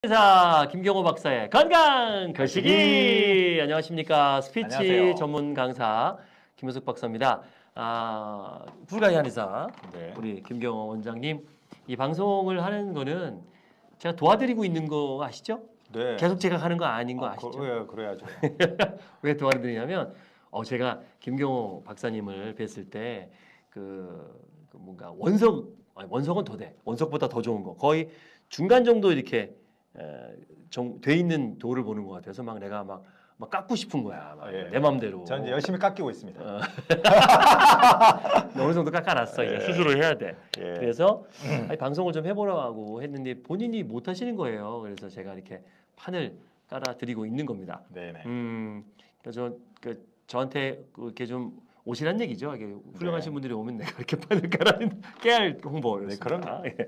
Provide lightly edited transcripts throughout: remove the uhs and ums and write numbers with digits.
사 김경호 박사의 건강 거시기. 안녕하십니까. 스피치 안녕하세요. 전문 강사 김효석 박사입니다. 불가이 한의사 네. 우리 김경호 원장님, 이 방송을 하는 거는 제가 도와드리고 있는 거 아시죠? 네. 계속 제가 하는 거 아닌 거 아시죠? 그래야죠. 왜 도와드리냐면 제가 김경호 박사님을 뵀을 때 뭔가 원석은 더 돼. 원석보다 더 좋은 거. 거의 중간 정도 이렇게 돼 있는 도를 보는 것 같아서 내가 막 깎고 싶은 거야. 예. 내 맘대로. 전 이제 열심히 깎이고 있습니다. 어느 정도 깎아놨어. 이제 예. 수술을 해야 돼. 예. 그래서 방송을 좀 해보라고 했는데 본인이 못 하시는 거예요. 그래서 제가 이렇게 판을 깔아드리고 있는 겁니다. 네네. 그래서 저한테 이렇게 좀 오시란 얘기죠. 이게 훌륭하신 네. 분들이 오면 내가 이렇게 판을 깨알 홍보를. 네, 그럼요. 예.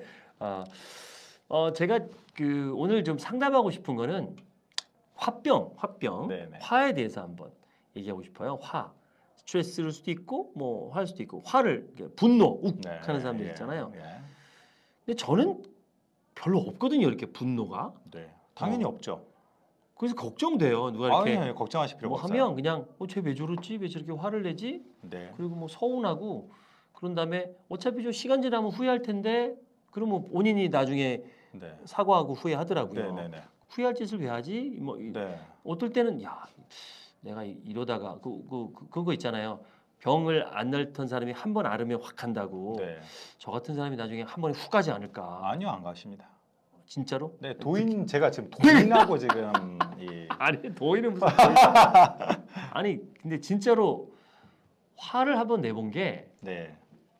제가 오늘 좀 상담하고 싶은 거는 화병, 네네. 화에 대해서 한번 얘기하고 싶어요. 화, 스트레스일 수도 있고 뭐 화일 수도 있고, 화를 분노, 욱하는 사람들 있잖아요. 예. 근데 저는 별로 없거든요. 이렇게 분노가. 네. 당연히 없죠. 그래서 걱정돼요. 누가 이렇게 아니, 걱정하실 필요가 뭐 없어요. 하면 그냥 쟤 왜 저러지? 왜 저렇게 화를 내지? 네. 그리고 뭐 서운하고, 그런 다음에 어차피 저 시간 지나면 후회할 텐데, 그러면 본인이 나중에 네. 사과하고 후회하더라고요. 네네네. 후회할 짓을 왜 하지? 네. 어떨 때는 내가 이러다가 그거 있잖아요. 병을 안 앓던 사람이 한 번 앓으면 확 간다고. 네. 저 같은 사람이 나중에 한 번에 훅 가지 않을까? 아니요, 안 가십니다. 진짜로? 네, 제가 지금 도인하고 지금 아니, 도의는 무슨 아니, 근데 진짜로 화를 한번 내본 게 네.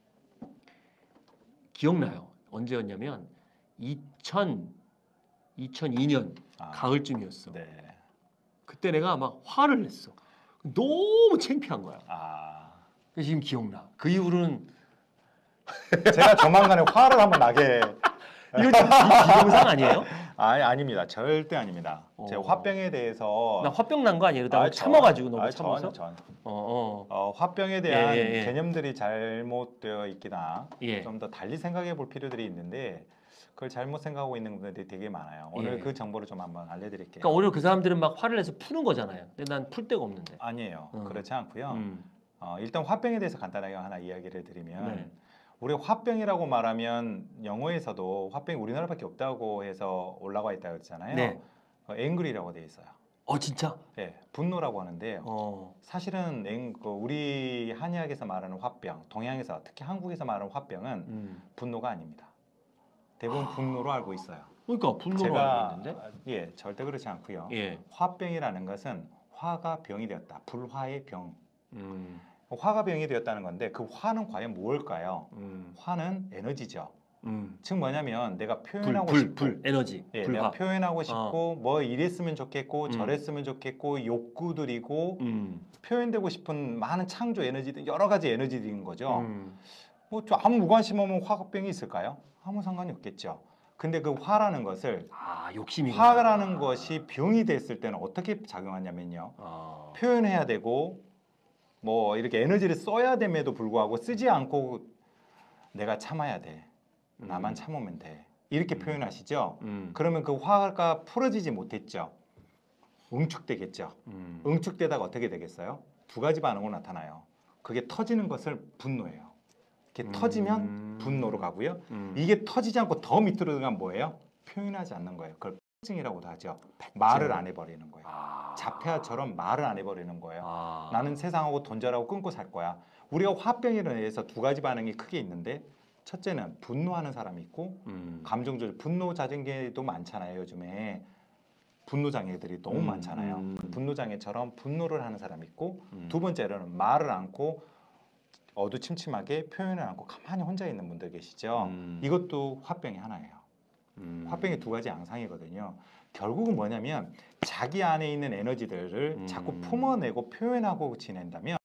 기억나요. 언제였냐면 2002년 가을쯤이었어. 네. 그때 내가 막 화를 냈어. 너무 창피한 거야. 그래서 지금 기억나. 그 이후로는 제가 조만간에 화를 한번 나게. 이거 좀 비동상 아니에요? 아닙니다. 절대 아닙니다. 제가 화병에 대해서 나 화병 난 거 아니에요? 나 참아가지고 너무 참아서. 화병에 대한 예. 개념들이 잘못되어 있기나 예. 좀 더 달리 생각해 볼 필요들이 있는데, 그걸 잘못 생각하고 있는 분들이 되게 많아요. 오늘 그 정보를 좀 한번 알려드릴게요. 그러니까 오히려 그 사람들은 막 화를 내서 푸는 거잖아요. 근데 난 풀 데가 없는데. 아니에요. 그렇지 않고요. 일단 화병에 대해서 간단하게 하나 이야기를 드리면, 우리 화병이라고 말하면 영어에서도 화병이 우리나라밖에 없다고 해서 올라와 있다고 했잖아요. 네. 앵그리라고 돼 있어요. 진짜? 네, 분노라고 하는데 사실은 우리 한의학에서 말하는 화병, 동양에서 특히 한국에서 말하는 화병은 분노가 아닙니다. 대부분 분노로 알고 있어요. 그러니까 분노로 알고 있는데? 절대 그렇지 않고요. 예. 화병이라는 것은 화가 병이 되었다. 불화의 병. 화가 병이 되었다는 건데, 그 화는 과연 무엇일까요? 화는 에너지죠. 즉 뭐냐면 내가 표현하고 싶고, 에너지, 불화. 내가 표현하고 싶고 뭐 이랬으면 좋겠고 저랬으면 좋겠고 욕구들이고 표현되고 싶은 많은 창조 에너지들, 여러 가지 에너지들인 거죠. 뭐 아무 무관심 없는 화병이 있을까요? 아무 상관이 없겠죠. 근데 그 화라는 것을 화라는 것이 병이 됐을 때는 어떻게 작용하냐면요. 표현해야 되고 뭐 이렇게 에너지를 써야 됨에도 불구하고 쓰지 않고 내가 참아야 돼. 나만 참으면 돼. 이렇게 표현하시죠. 그러면 그 화가 풀어지지 못했죠. 응축되겠죠. 응축되다가 어떻게 되겠어요? 두 가지 반응으로 나타나요. 그게 터지는 것을 분노예요. 이렇게 터지면 분노로 가고요. 이게 터지지 않고 더 밑으로 들어가면 뭐예요? 표현하지 않는 거예요. 그걸 패증이라고도 하죠. 말을 안 해버리는 거예요. 자폐아처럼 말을 안 해버리는 거예요. 나는 세상하고 돈절하고 끊고 살 거야. 우리가 화병에 의해서 두 가지 반응이 크게 있는데, 첫째는 분노하는 사람이 있고 감정 조절, 분노 자증계도 많잖아요. 요즘에 분노 장애들이 너무 많잖아요. 분노 장애처럼 분노를 하는 사람이 있고, 두 번째로는 말을 않고 어두침침하게 표현을 않고 가만히 혼자 있는 분들 계시죠. 이것도 화병의 하나예요. 화병의 두 가지 양상이거든요. 결국은 뭐냐면 자기 안에 있는 에너지들을 자꾸 품어내고 표현하고 지낸다면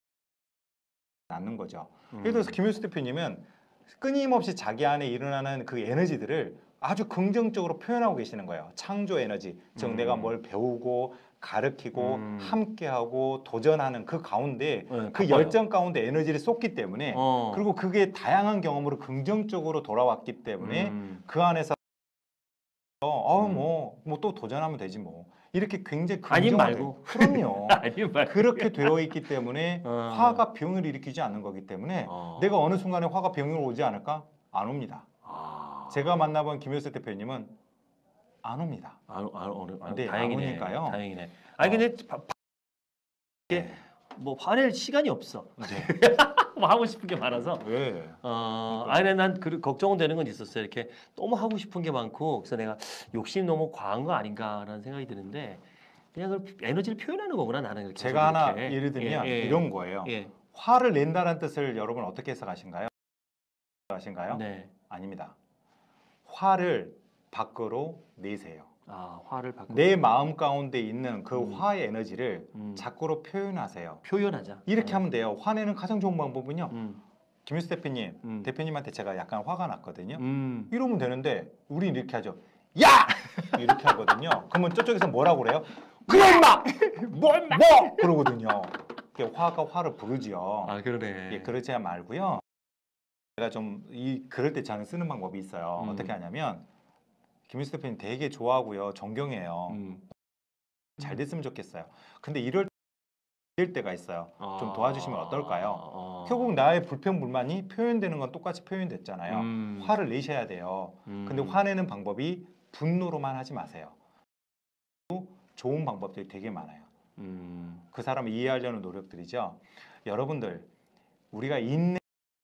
낫는 거죠. 예를 들어서 김효수 대표님은 끊임없이 자기 안에 일어나는 그 에너지들을 아주 긍정적으로 표현하고 계시는 거예요. 창조 에너지, 즉 내가 뭘 배우고 가르치고 함께하고 도전하는 그 가운데, 그 열정 가운데 에너지를 쏟기 때문에, 그리고 그게 다양한 경험으로 긍정적으로 돌아왔기 때문에 그 안에서 뭐 또 도전하면 되지 뭐. 이렇게 굉장히 아님 긍정화돼. 말고. 그럼요. 아님 말고. 그렇게 되어 있기 때문에 어. 화가 병을 일으키지 않는 거기 때문에 내가 어느 순간에 화가 병이 오지 않을까? 안 옵니다. 제가 만나본 김효수 대표님은 안 옵니다. 네, 다행이네. 안 오니까요. 다행이네. 아니 근데 이게 네. 뭐 화낼 시간이 없어. 네. 뭐 하고 싶은 게 많아서. 왜? 아니 난 걱정은 되는 건 있었어요. 이렇게 너무 하고 싶은 게 많고 그래서 내가 욕심 너무 과한 거 아닌가라는 생각이 드는데 그냥 그 에너지를 표현하는 거구나 나는. 이렇게 제가 하나 이렇게. 예를 들면 예, 예. 이런 거예요. 예. 화를 낸다는 뜻을 여러분 어떻게 해석하신가요? 네. 아닙니다. 화를 밖으로 내세요. 화를 바꿔. 내 마음 가운데 있는 그 음. 화의 에너지를 자꾸로 표현하세요. 표현하자. 이렇게 하면 돼요. 화내는 가장 좋은 방법은요. 음. 김효수 대표님, 대표님한테 제가 약간 화가 났거든요. 음. 이러면 되는데 우리 이렇게 하죠. 야! 이렇게 하거든요. 그러면 저쪽에서 뭐라고 그래요? 그런 막! 뭐! 그러거든요. 화가 화를 부르지요. 그러네. 예, 그러지 말고요. 제가 좀 그럴 때 저는 쓰는 방법이 있어요. 어떻게 하냐면 김효수 대표님 되게 좋아하고요. 존경해요. 잘 됐으면 좋겠어요. 근데 이럴 때가 있어요. 좀 도와주시면 어떨까요? 결국 나의 불평, 불만이 표현되는 건 똑같이 표현됐잖아요. 화를 내셔야 돼요. 근데 화내는 방법이 분노로만 하지 마세요. 좋은 방법들이 되게 많아요. 그 사람을 이해하려는 노력들이죠. 여러분들, 우리가 인내에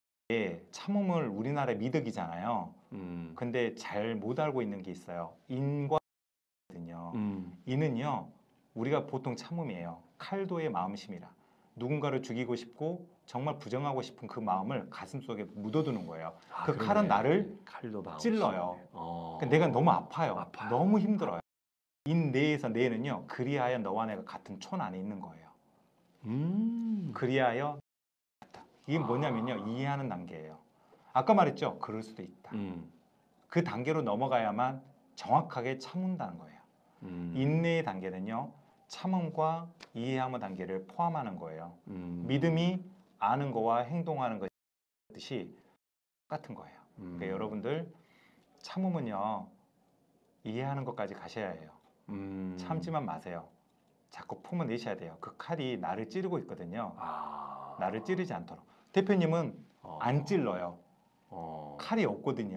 참음을 우리나라의 미덕이잖아요. 근데 잘 못 알고 있는 게 있어요. 인과거든요. 인은요, 우리가 보통 참음이에요. 칼도의 마음심이라. 누군가를 죽이고 싶고 정말 부정하고 싶은 그 마음을 가슴속에 묻어두는 거예요. 그 그러네. 칼은 나를 칼도 찔러요. 내가 너무 아파요. 너무 힘들어요. 인내에서 내는요, 그리하여 너와 내가 같은 촌 안에 있는 거예요. 그리하여 이게 뭐냐면요, 이해하는 단계예요. 아까 말했죠, 그럴 수도 있다. 그 단계로 넘어가야만 정확하게 참는다는 거예요. 인내의 단계는요, 참음과 이해함의 단계를 포함하는 거예요. 믿음이 아는 거와 행동하는 것이 똑같은 거예요. 그러니까 여러분들 참음은요, 이해하는 것까지 가셔야 해요. 참지만 마세요. 자꾸 품어내셔야 돼요. 그 칼이 나를 찌르고 있거든요. 나를 찌르지 않도록. 대표님은 안 찔러요. 칼이 없거든요.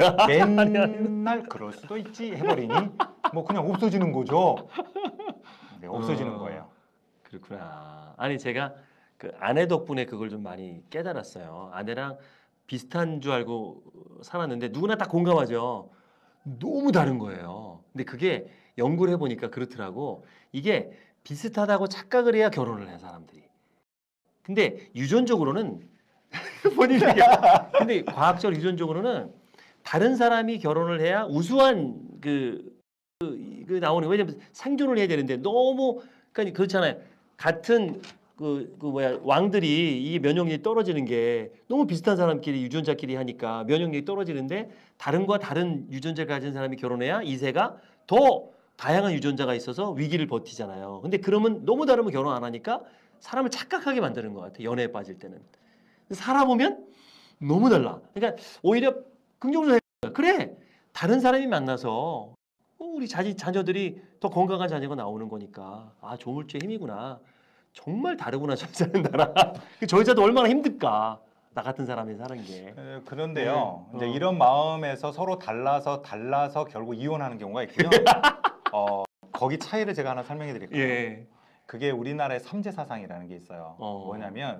맨날 그럴 수도 있지 해버리니 뭐 그냥 없어지는 거죠. 네, 없어지는 거예요. 그렇구나. 아니 제가 그 아내 덕분에 그걸 좀 많이 깨달았어요. 아내랑 비슷한 줄 알고 살았는데 누구나 다 공감하죠. 너무 다른 거예요. 근데 그게 연구를 해보니까 그렇더라고. 이게 비슷하다고 착각을 해야 결혼을 해 사람들이. 근데 유전적으로는 본인이 근데 과학적 유전적으로는 다른 사람이 결혼을 해야 우수한 그 나오는 왜냐면 생존을 해야 되는데 너무 그러니까 그렇잖아요. 같은 왕들이 이 면역력이 떨어지는 게 너무 비슷한 사람끼리 유전자끼리 하니까 면역력이 떨어지는데 다른 유전자를 가진 사람이 결혼해야 이세가 더 다양한 유전자가 있어서 위기를 버티잖아요. 근데 그러면 너무 다르면 결혼 안 하니까 사람을 착각하게 만드는 것 같아. 연애에 빠질 때는. 살아보면 너무 달라. 그러니까 오히려 긍정적으로 생각해. 그래. 다른 사람이 만나서 우리 자녀들이 더 건강한 자녀가 나오는 거니까 조물주의 힘이구나. 정말 다르구나 저 사는 나라. 저 여자도 얼마나 힘들까. 나 같은 사람이 사는 게. 그런데요. 이제 이런 마음에서 서로 달라서 결국 이혼하는 경우가 있고요. 거기 차이를 제가 하나 설명해 드릴게요. 예. 그게 우리나라의 삼재 사상이라는 게 있어요. 뭐냐면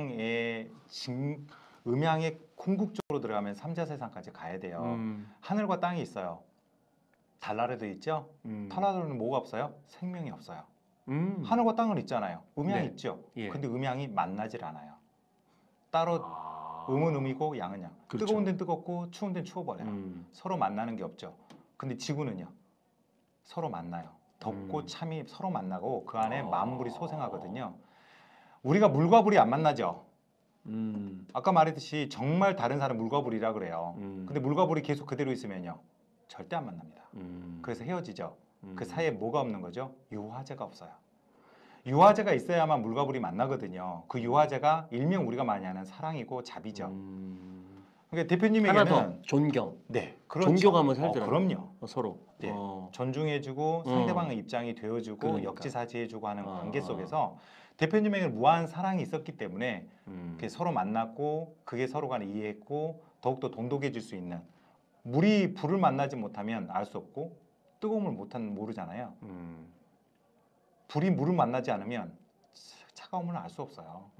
음양의 궁극적으로 들어가면 삼재 세상까지 가야 돼요. 하늘과 땅이 있어요. 달나라도 있죠. 달나라는 뭐가 없어요? 생명이 없어요. 하늘과 땅은 있잖아요. 음양이 네. 있죠. 예. 근데 음양이 만나질 않아요. 따로 음은 음이고 양은 양. 그렇죠. 뜨거운 데는 뜨겁고 추운 데는 추워버려요. 서로 만나는 게 없죠. 근데 지구는요. 서로 만나요. 덥고 참이 서로 만나고 그 안에 만물이 소생하거든요. 우리가 물과 불이 안 만나죠. 아까 말했듯이 정말 다른 사람 물과 불이라 그래요. 근데 물과 불이 계속 그대로 있으면요. 절대 안 만납니다. 그래서 헤어지죠. 그 사이에 뭐가 없는 거죠? 유화제가 없어요. 유화제가 있어야만 물과 불이 만나거든요. 그 유화제가 일명 우리가 많이 하는 사랑이고 자비죠. 그러니까 하나 더 대표님에게는 존경. 네, 그렇죠. 존경하면 살더라고요. 그럼요. 서로. 네. 존중해주고 음. 상대방의 입장이 되어주고 그러니까. 역지사지해주고 하는 어. 관계 속에서 대표님에게는 무한 사랑이 있었기 때문에 이렇게 서로 만났고 그게 서로 간에 이해했고 더욱더 돈독해질 수 있는 물이 불을 만나지 못하면 알 수 없고 뜨거운 물 못하면 모르잖아요. 불이 물을 만나지 않으면 차가움을 알 수 없어요.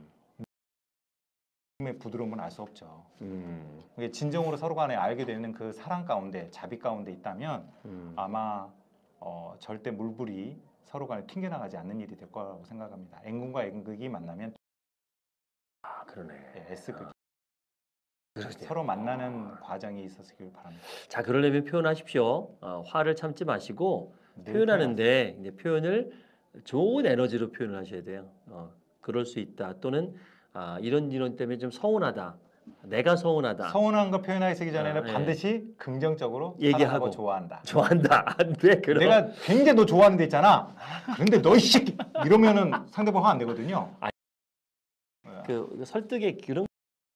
의 부드러움은 알 수 없죠. 그게 진정으로 서로 간에 알게 되는 그 사랑 가운데 자비 가운데 있다면 아마 절대 물불이 서로 간에 튕겨나가지 않는 일이 될 거라고 생각합니다. N극과 N극이 만나면 아 그러네. S극이 그러네요. 서로 만나는 과정이 있었길 바랍니다. 자 그러려면 표현하십시오. 화를 참지 마시고 네, 표현하는데 이제 표현을 좋은 에너지로 표현을 하셔야 돼요. 그럴 수 있다. 또는 이런 때문에 좀 서운하다. 내가 서운하다. 서운한 거 표현하기 전에는 예. 반드시 긍정적으로 얘기하고. 사랑하고 좋아한다. 좋아한다. 안 돼. 그럼. 내가 굉장히 너 좋아하는 데 있잖아. 근데 너 이 새끼 이러면은 상대방 화 안 되거든요. 그 설득의 그런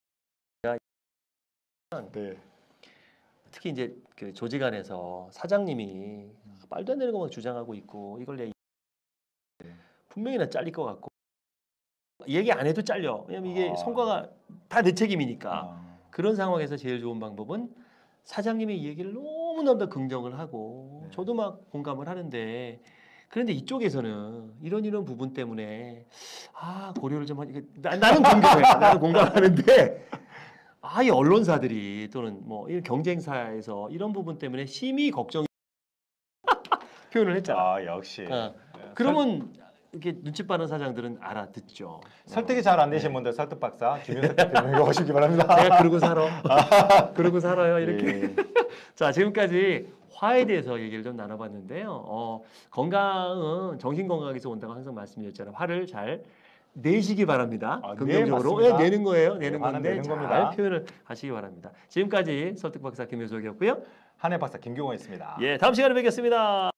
네. 특히 이제 그 조직 안에서 사장님이 말도 안 되는 것만 주장하고 있고 이걸 내 분명히 나 잘릴 것 같고 얘기 안 해도 잘려. 왜냐면 이게 성과가 다 내 책임이니까. 그런 상황에서 제일 좋은 방법은 사장님의 이 얘기를 너무너무 긍정을 하고 네. 저도 막 공감을 하는데 그런데 이쪽에서는 이런 부분 때문에 고려를 좀 하니 나는 공감해. 나는 공감하는데 이 언론사들이 또는 뭐 이 경쟁사에서 이런 부분 때문에 심히 걱정 표현을 했잖아. 역시. 그러면 이렇게 눈치 빠른 사장들은 알아듣죠. 설득이 잘 안 되신 분들 설득 박사 김윤석 대표님에게 오시기 바랍니다. 내가 그러고 살아. 그러고 살아요. 이렇게. 예. 자 지금까지 화에 대해서 얘기를 좀 나눠봤는데요. 건강은 정신 건강에서 온다고 항상 말씀드렸잖아요. 화를 잘 내시기 바랍니다. 긍정적으로. 맞습니다. 내는 거예요. 내는 화는 건데 내는 잘 겁니다. 표현을 하시기 바랍니다. 지금까지 설득 박사 김효석이었고요. 한해 박사 김경호였습니다. 예, 다음 시간에 뵙겠습니다.